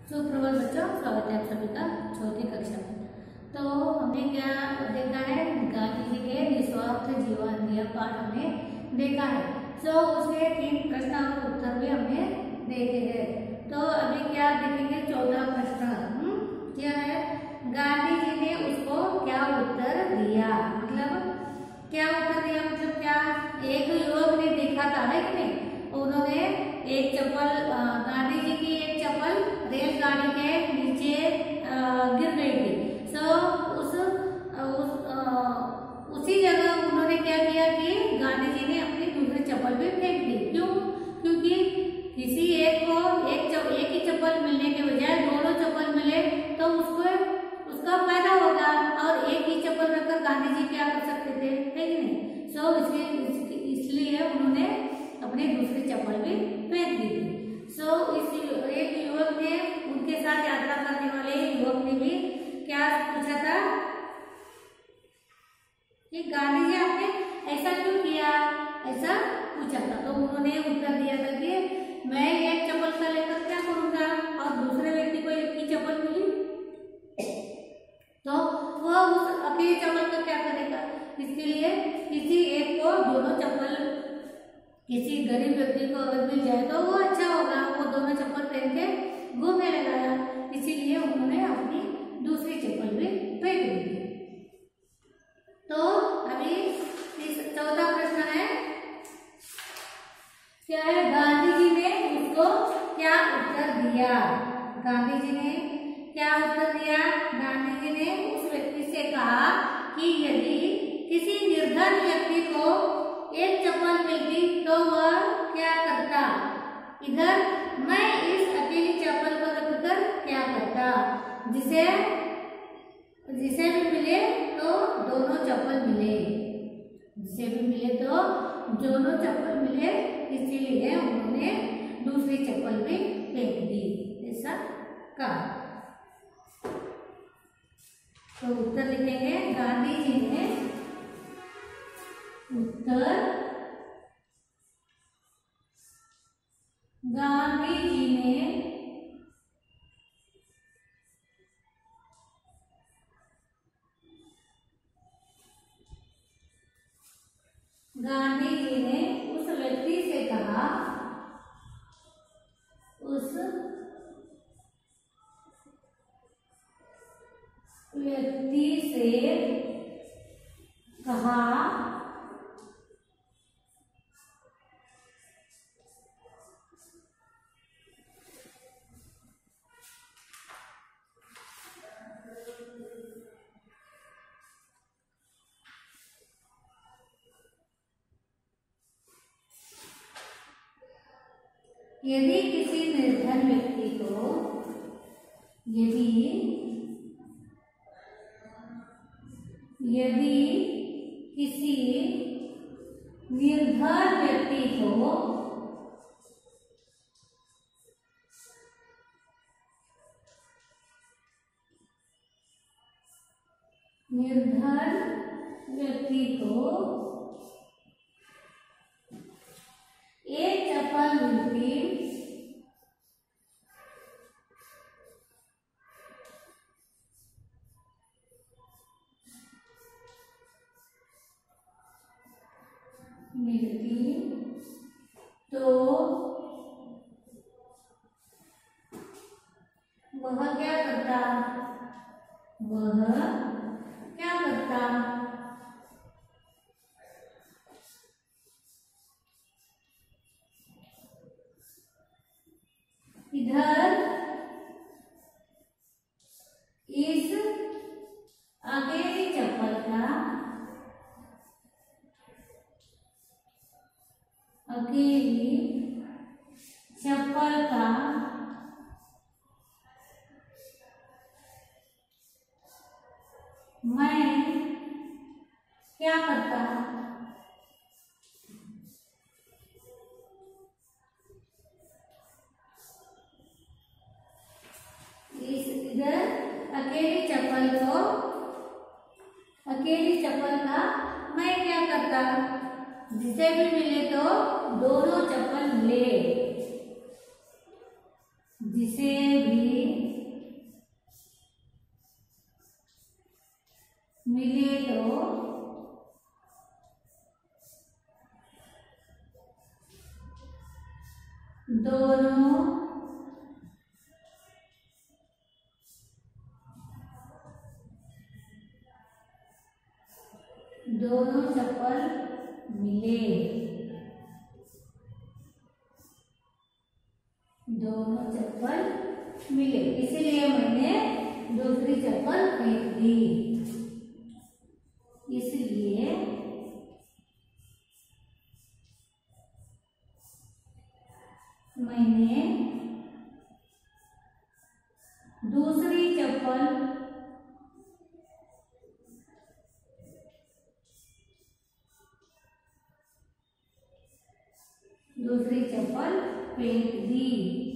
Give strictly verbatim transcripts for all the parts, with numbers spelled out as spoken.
सुप्रभात बच्चों, स्वागत है आप सभी का चौथी कक्षा में। तो हमने क्या देखा है, गांधी जी के निस्वार्थ जीवन यह पाठ हमने देखा है। तो उसके तीन प्रश्न और उत्तर भी हमने देखे हैं। तो अभी क्या देखेंगे, चौदह प्रश्न क्या है, गांधी जी ने उसको क्या उत्तर दिया। मतलब क्या उत्तर दिया, मतलब क्या, एक युवक ने देखा था है कि नहीं, उन्होंने एक चप्पल, गांधी जी की एक चप्पल रेलगाड़ी के नीचे गिर गई थी। सो उस, उस उसी जगह उन्होंने क्या किया कि गांधी जी ने अपनी दूसरी चप्पल भी फेंक दी। क्यों? क्योंकि किसी एक को एक चप, एक ही चप्पल मिलने के बजाय दोनों चप्पल मिले तो उसको उसका फायदा होगा, और एक ही चप्पल रखकर गांधी जी क्या कर सकते थे, है कि नहीं। सो इसलिए इसलिए उन्होंने अपनी दूसरी चप्पल भी फेंक दी थी। सो इस एक युवक ने, उनके साथ यात्रा करने वाले युवक ने भी क्या पूछा था कि गांधी जी आपने ऐसा क्यों किया, ऐसा पूछा था। तो उन्होंने उत्तर दिया था कि मैं एक चप्पल का लेकर क्या करूंगा, और दूसरे व्यक्ति को एक ही चप्पल मिली तो वह उस अकेले चप्पल का क्या करेगा। इसके लिए किसी एक को दोनों चप्पल, किसी गरीब व्यक्ति को अगर मिल जाए तो वो अच्छा होगा, वो दोनों चप्पल पहन के घूमने लगाया। इसीलिए उन्होंने अपनी दूसरी चप्पल भी फेंक दी। तो अभी चौथा प्रश्न है, क्या है, गांधी जी ने उसको क्या उत्तर दिया। गांधी जी ने क्या उत्तर दिया, गांधी जी ने उस व्यक्ति से कहा कि यदि किसी निर्धन व्यक्ति को एक चप्पल मिलती तो वह क्या करता। इधर मैं इस अकेली चप्पल को रखकर क्या करता, जिसे जिसे भी मिले तो दोनों चप्पल मिले, जिसे भी मिले तो दोनों चप्पल मिले, इसीलिए उन्होंने दूसरी चप्पल भी फेंक दी, ऐसा कहा। तो उत्तर लिखेंगे, गांधी जी ने उत्तर गांधी जी ने गांधी जी ने उस व्यक्ति से कहा, उस व्यक्ति से कहा यदि किसी निर्धन व्यक्ति को यदि यदि किसी निर्धन व्यक्ति को निर्धन व्यक्ति को एक चप्पल मिलती मिलती तो वह क्या करता, वह क्या करता। इधर इस अकेली चप्पल का अकेली चप्पल का मैं क्या करता, इस इधर अकेली चप्पल को अकेली चप्पल का मैं क्या करता, जिसे भी मिले तो दोनों चप्पल मिले, जिसे भी दोनों दोनों चप्पल मिले, दोनों चप्पल मिले, इसीलिए मैंने दूसरी चप्पल फेंक दी। इसलिए मैंने दूसरी चप्पल दूसरी चप्पल फेंक दी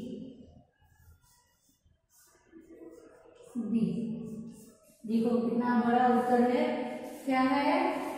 दी देखो कितना बड़ा उत्तर है। क्या है?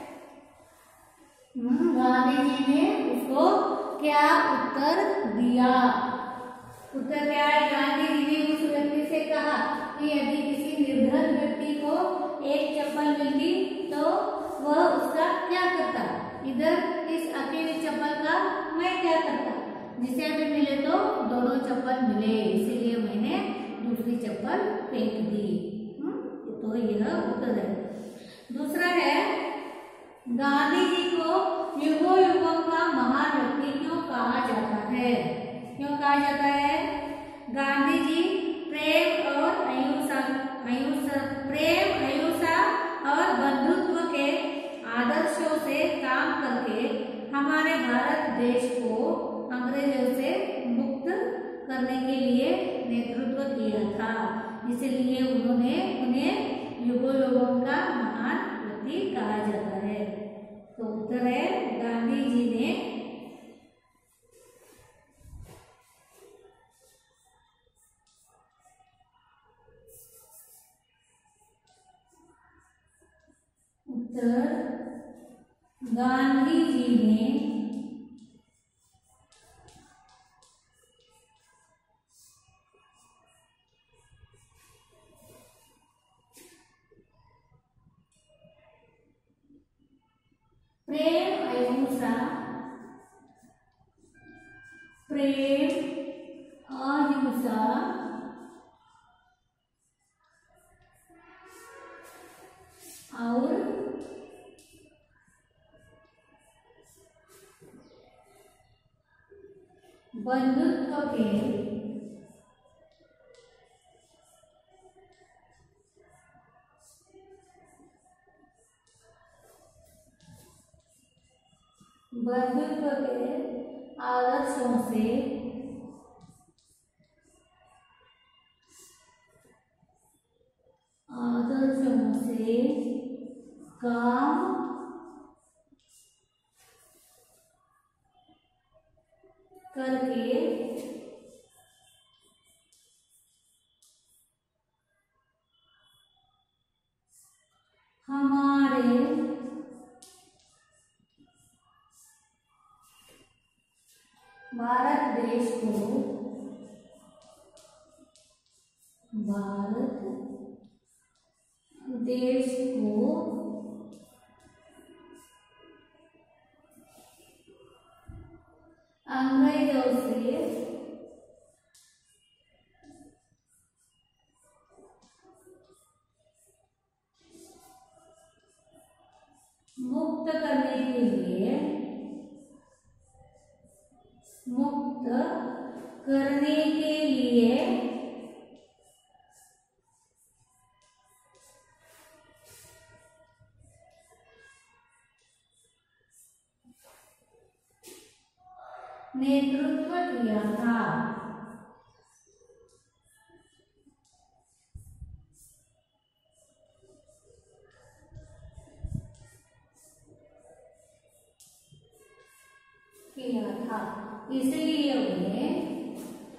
गांधी जी ने उसको क्या उत्तर दिया? उत्तर क्या है? गांधी जी ने उस व्यक्ति से कहा कि यदि किसी निर्धन व्यक्ति को एक चप्पल मिलती तो वह उसका क्या करता? इधर इस अकेली चप्पल का मैं क्या करता? जिसे भी मिले तो दोनों चप्पल मिले, इसीलिए मैंने दूसरी चप्पल फेंक दी। तो यह उत्तर है। दूसरा है, गांधी जी को युगों युगों का महान व्यक्ति क्यों कहा जाता है? क्यों कहा जाता है? गांधी जी प्रेम और अहिंसा अहिंसा प्रेम अहिंसा और बंधुत्व के आदर्शों से काम करके हमारे भारत देश को अंग्रेजों से मुक्त करने के लिए नेतृत्व किया था, इसलिए उन्होंने उन्हें युगों युगों का महान व्यक्ति कहा जाता है। तो उत्तर है, गांधी जी ने उत्तर गांधी जी ने प्रेम अहिंसा प्रेम अहिंसा और बंधुत्व के बंधुत्व के आदर्शों से आदर्शों से काम करके हमारे भारत देश को भारत देश को अंग्रेजों से मुक्त करने के लिए मुक्त करने के लिए नेतृत्व किया था। किया था इसलिए उन्हें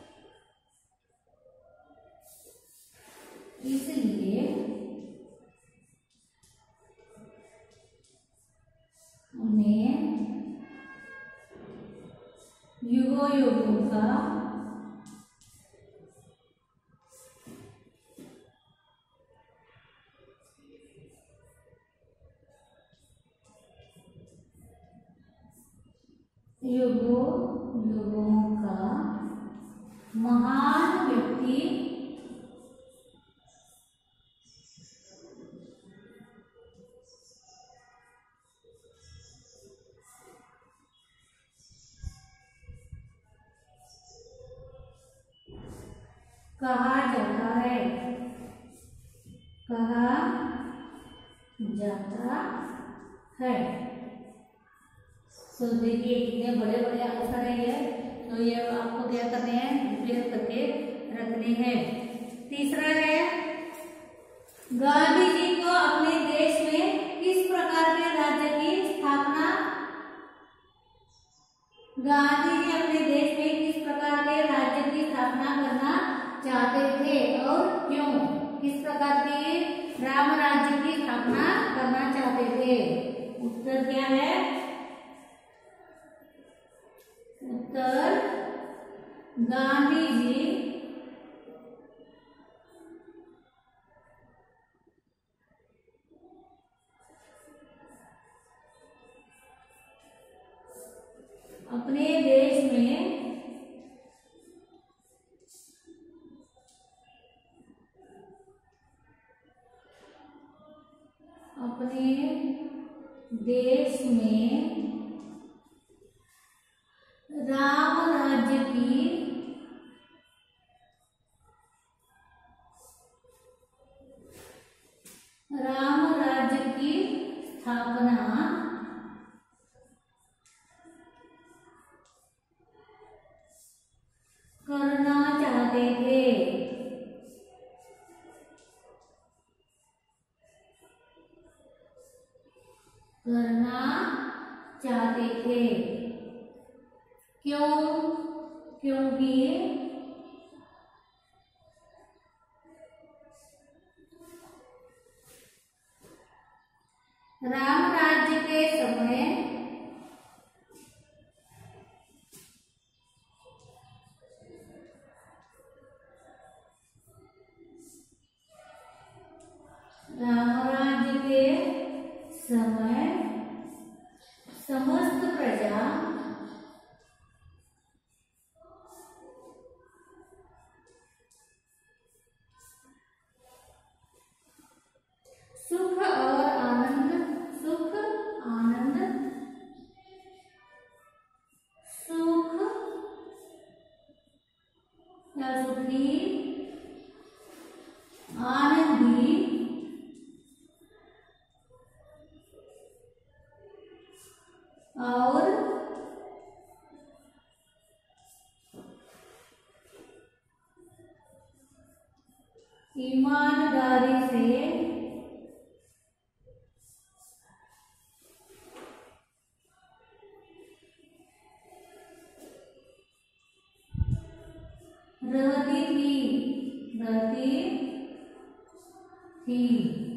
इसलिए उन्हें युगों युगों का युगों युगों का कहा जाता है, कहा जाता है। तो देखिए कितने बड़े बड़े आंसर है ये, तो ये आपको क्या करने हैं, प्रिपेयर करके रखने हैं। तीसरा है, गांधी जी को अपने देश में किस प्रकार के राज्य की स्थापना, गांधी जी अपने देश में किस प्रकार के राज्य की स्थापना करना चाहते थे और क्यों, किस प्रकार के राम राज्य की स्थापना करना चाहते थे। उत्तर क्या है, उत्तर गांधी जी अपने देश में अपने देश में राम राज्य की राम राज्य की स्थापना करना चाहते थे, करना चाहते थे। क्यों, क्योंकि राम राज्य के समय राम राज्य के समय समस्त प्रजा सुख और आनंद, सुख आनंद, सुख या सुखी आनंदी और ईमानदारी से रहती थी, रहती थी।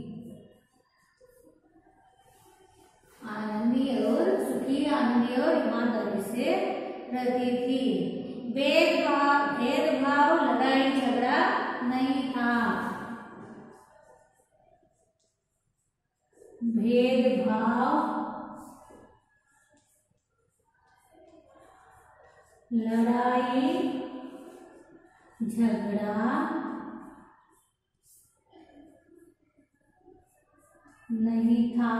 आनंदी और सुखी, आनंदी और ईमानदारी से रहती थी। भेदभाव भेदभाव लड़ाई झगड़ा नहीं था, भेदभाव लड़ाई झगड़ा नहीं था।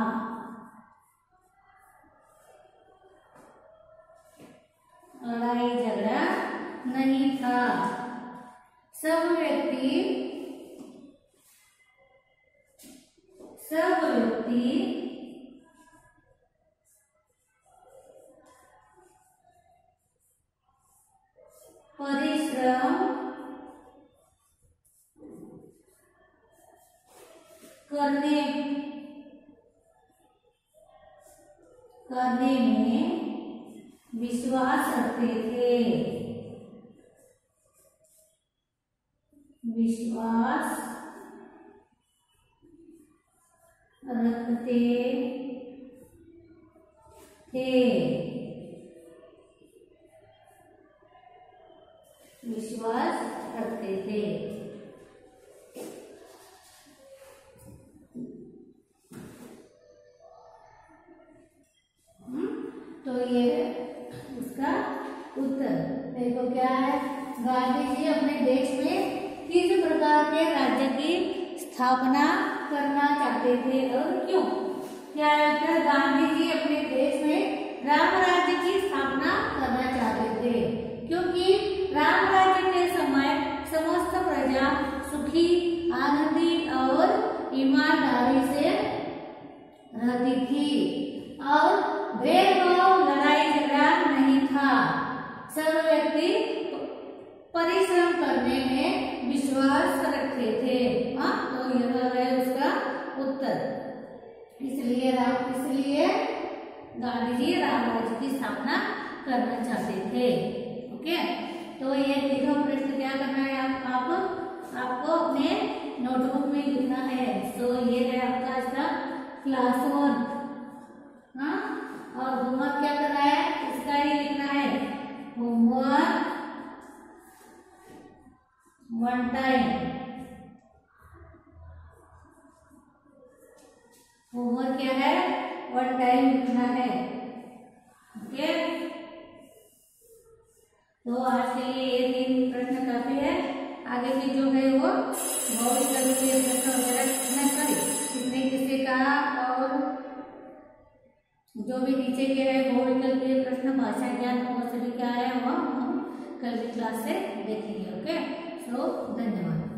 लड़ाई झगड़ा नहीं था। सब व्यक्ति सब व्यक्ति परिश्रम करने करने में विश्वास रखते थे, विश्वास रखते थे, विश्वास रखते थे। तो ये उसका उत्तर देखो क्या है, गांधी जी अपने देश में किस प्रकार के राज्य की स्थापना करना चाहते थे और क्यों। क्या है, गांधी जी अपने देश में राम राज्य की स्थापना करना चाहते थे क्योंकि राम राज्य के समय समस्त परिश्रम करने में विश्वास रखते थे। हाँ, तो यह है उसका उत्तर। इसलिए राम इसलिए गांधी जी रामराज्य की स्थापना करना चाहते थे। ओके, तो ये तीनों प्रश्न क्या करना है आप, आप आपको अपने नोटबुक में लिखना है। तो ये है आपका इसका क्लास वन। हाँ, और होमवर्क क्या करना है, इसका ही लिखना है होमवर्क वन टाइम। होमवर्क क्या है, वन टाइम लिखना है। ओके, तो आज के लिए ये तीन प्रश्न काफी है। आगे की जो है वो भौतिक के प्रश्न वगैरह कितना करें, किसने किससे कहा, और जो भी नीचे के है भौतिक के प्रश्न, भाषा ज्ञान और सभी क्या है वो हम कल की क्लास से देखेंगे। ओके, सो धन्यवाद।